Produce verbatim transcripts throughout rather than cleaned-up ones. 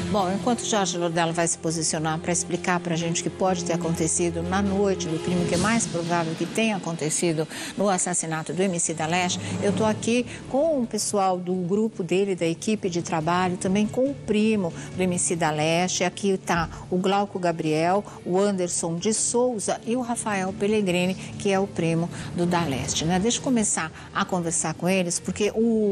Bom, enquanto o Jorge Lordello vai se posicionar para explicar para a gente o que pode ter acontecido na noite do crime, que é mais provável que tenha acontecido no assassinato do M C da Leste, eu estou aqui com o pessoal do grupo dele, da equipe de trabalho, também com o primo do M C da Leste. Aqui está o Glauco Gabriel, o Anderson de Souza e o Rafael Pellegrini, que é o primo do da Leste, né? Deixa eu começar a conversar com eles, porque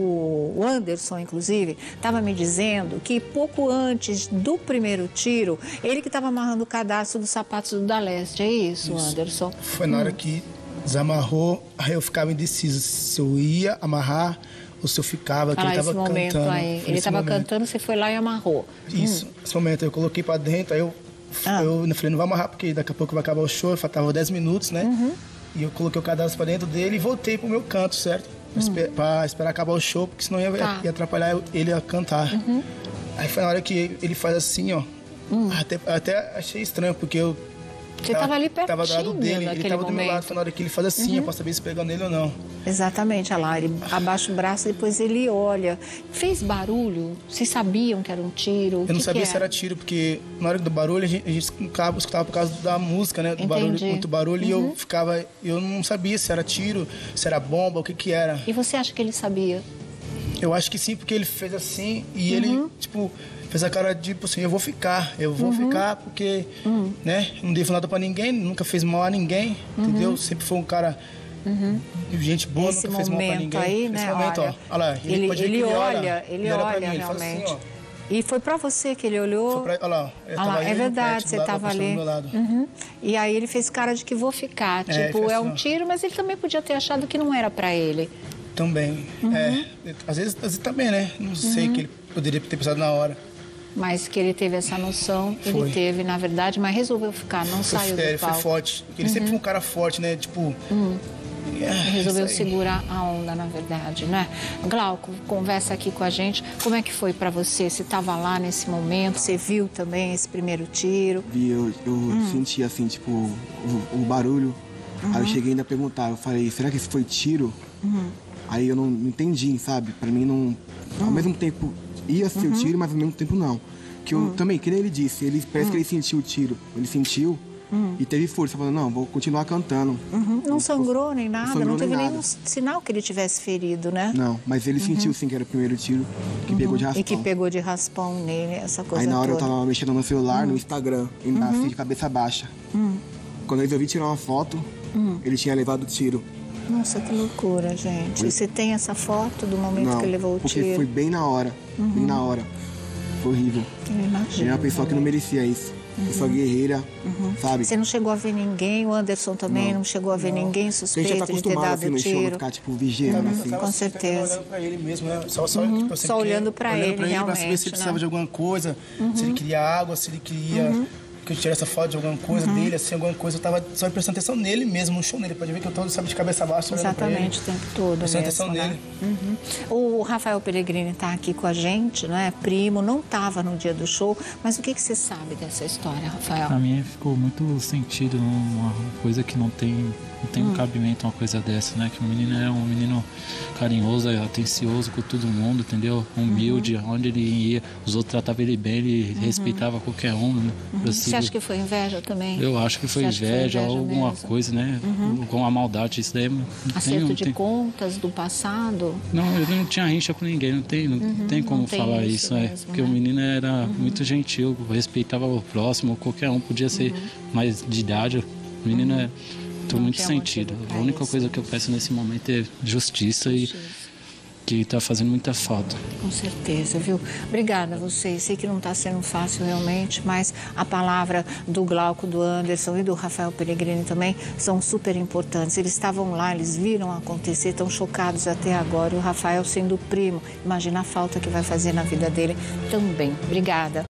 o Anderson, inclusive, estava me dizendo que pouco antes do primeiro tiro, ele que estava amarrando o cadastro dos sapatos do da Leste. É isso, isso. Anderson? Foi na hora hum. que desamarrou, aí eu ficava indeciso se eu ia amarrar ou se eu ficava, que ah, ele estava cantando. Aí. Ele estava cantando, você foi lá e amarrou. Isso, hum. nesse momento eu coloquei para dentro, aí eu, ah. eu falei, não vai amarrar porque daqui a pouco vai acabar o show, faltava dez minutos, né? Uhum. E eu coloquei o cadastro para dentro dele e voltei pro meu canto, certo? Hum. Para esperar acabar o show, porque senão ia, tá. ia atrapalhar ele a cantar. Uhum. Aí foi na hora que ele faz assim, ó. Hum. Até, até achei estranho, porque eu... Você estava ali pertinho, tava do lado dele, ele estava do meu lado. Foi na hora que ele faz assim, uhum. eu posso saber se pegou nele ou não. Exatamente, olha lá, ele abaixa o braço e depois ele olha. Fez barulho? Vocês sabiam que era um tiro? Eu não que sabia que se era tiro, porque na hora do barulho a gente, a gente escutava, escutava por causa da música, né? Do Entendi. barulho, muito barulho, uhum. e eu ficava... Eu não sabia se era tiro, se era bomba, o que que era. E você acha que ele sabia? Eu acho que sim, porque ele fez assim e uhum. ele, tipo... Fez a cara de, tipo assim, eu vou ficar, eu vou uhum. ficar porque, uhum. né, não devo nada pra ninguém, nunca fez mal a ninguém, uhum. entendeu? Sempre foi um cara uhum. de gente boa, Esse nunca fez mal pra ninguém. Aí, Esse né, momento, olha, ó, olha lá, ele, ele, pode ele, ele olha, olha, ele, ele olha, olha pra mim, realmente. Ele assim, e foi pra você que ele olhou? Foi pra, olha lá, ele ah lá, é ali, verdade, perto, você lado, tava ali. Do meu lado. Uhum. E aí ele fez cara de que vou ficar, é, tipo, é um assim, tiro, mas ele também podia ter achado que não era pra ele. Também, uhum. é, às vezes, às vezes também, né, não uhum. sei que ele poderia ter pensado na hora. Mas que ele teve essa noção, foi. Ele teve, na verdade, mas resolveu ficar, não foi, saiu do é, ele palco. Ele foi forte, ele uhum. sempre foi um cara forte, né, tipo... Uhum. É, resolveu segurar a onda, na verdade, né? Glauco, conversa aqui com a gente. Como é que foi pra você? Você estava lá nesse momento? Você viu também esse primeiro tiro? Vi, eu, eu uhum. senti, assim, tipo, o, o barulho. Uhum. Aí eu cheguei ainda a perguntar, eu falei, será que esse foi tiro? Uhum. Aí eu não entendi, sabe? Pra mim, não... Uhum. Ao mesmo tempo... Ia ser uhum. o tiro, mas ao mesmo tempo não. Que eu, uhum. também, que nem ele disse, ele, parece uhum. que ele sentiu o tiro. Ele sentiu uhum. e teve força, falando, não, vou continuar cantando. Uhum. Não sangrou nem nada, não, sangrou não teve nem nenhum sinal que ele tivesse ferido, né? Não, mas ele uhum. sentiu sim que era o primeiro tiro que uhum. pegou de raspão. E que pegou de raspão nele, essa coisa Aí na hora toda. eu tava mexendo no celular, uhum. no Instagram, embaixo, uhum. de cabeça baixa. Uhum. Quando eu resolvi tirar uma foto, uhum. ele tinha levado o tiro. Nossa, que loucura, gente. Foi. E você tem essa foto do momento não, que ele levou o porque tiro? Porque foi bem na hora, uhum. bem na hora. Foi horrível. Eu imagino. Ele é uma pessoa que não merecia isso. Uhum. Pessoa guerreira, uhum. sabe? Você não chegou a ver ninguém, o Anderson também não, não chegou a ver não. ninguém suspeito tá de ter dado assim, no tiro? Show, ficar, tipo, vigiando, uhum. assim. Com certeza. Olhando pra ele mesmo, né? Só, só, uhum. tipo, assim, só olhando pra olhando ele, pra ele realmente, pra saber se ele precisava né? de alguma coisa, uhum. se ele queria água, se ele queria... Uhum. que eu tirasse essa foto de alguma coisa uhum. dele, assim, alguma coisa, eu tava só prestando atenção nele mesmo, no show nele. Pode ver que eu tô, sabe, de cabeça baixa, olhando pra ele. Exatamente, o tempo todo prestando mesmo, atenção né? nele. Uhum. O Rafael Pellegrini tá aqui com a gente, né? Primo, não tava no dia do show, mas o que que você sabe dessa história, Rafael? Pra mim ficou muito sentido, uma coisa que não tem, não tem hum. um cabimento, uma coisa dessa, né? Que o menino é um menino carinhoso, atencioso com todo mundo, entendeu? Humilde, uhum. onde ele ia, os outros tratavam ele bem, ele uhum. respeitava qualquer um. Né? Uhum. Você acha que foi inveja também? Eu acho que foi inveja, ou alguma mesmo? coisa, né? Uhum. Com a maldade, isso daí... Acerto tem, de tem... contas do passado? Não, ele não tinha rincha com ninguém, não tem, não uhum. tem como não falar tem isso, isso mesmo, é, porque né? o menino era uhum. muito gentil, respeitava o próximo, qualquer um podia ser uhum. mais de idade. O menino uhum. é... Tô muito sentido. A única isso. coisa que eu peço nesse momento é justiça, justiça. e que está fazendo muita falta. Com certeza, viu? Obrigada a vocês. Sei que não está sendo fácil realmente, mas a palavra do Glauco, do Anderson e do Rafael Pellegrini também são super importantes. Eles estavam lá, eles viram acontecer, estão chocados até agora. E o Rafael sendo o primo, imagina a falta que vai fazer na vida dele também. Obrigada.